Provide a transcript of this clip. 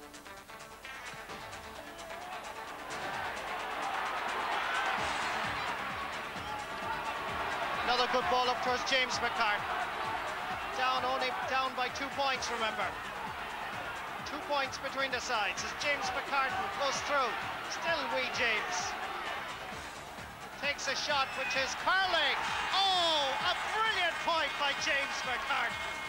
Another good ball up towards James Mccartan. Down by 2 points, remember. 2 points between the sides as James Mccartan goes through. Still wee James. Takes a shot which is curling. Oh, a brilliant point by James Mccartan.